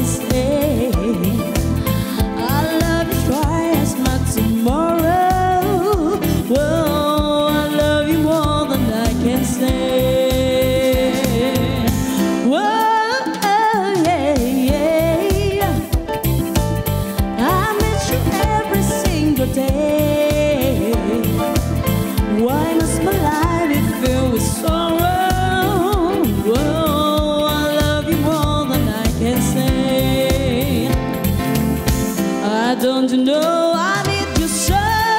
can say. I love you twice my tomorrow. Whoa, I love you more than I can say. Whoa, yeah, yeah. I miss you every single day. Why must my life be filled with sorrow? Whoa, I love you more than I can say. Don't you know I need you so?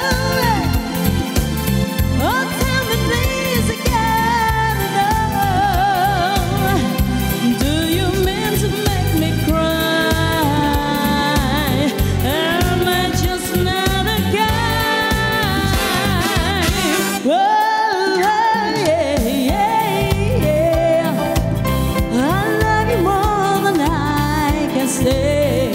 Oh, tell me please again, no. Do you mean to make me cry? Am I just not a guy? Whoa, yeah, yeah, yeah. I love you more than I can say.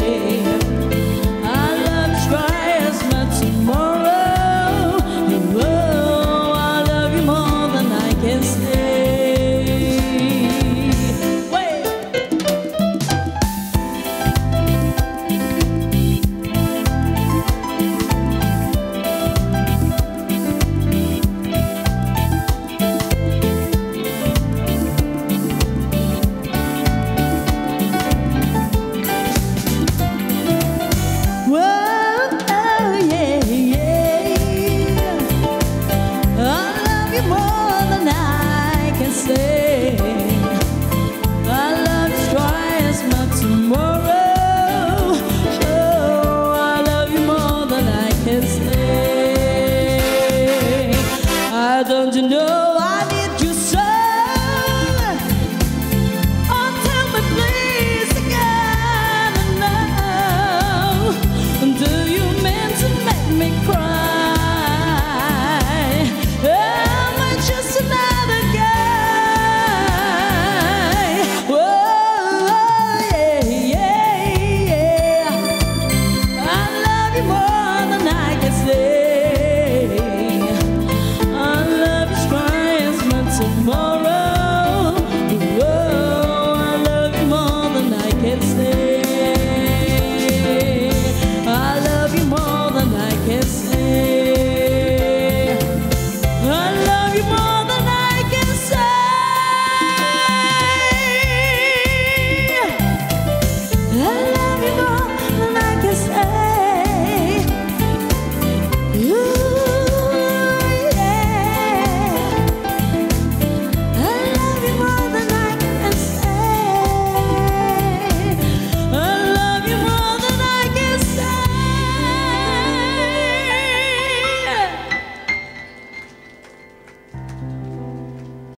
Don't you know I need you so? Oh, tell me please again, no. Do you mean to make me cry? Am I just another guy? Whoa, yeah, yeah, yeah. I love you more than I can say. Tomorrow, whoa, I love you more than I can say. I love you more than I can say. I love you more.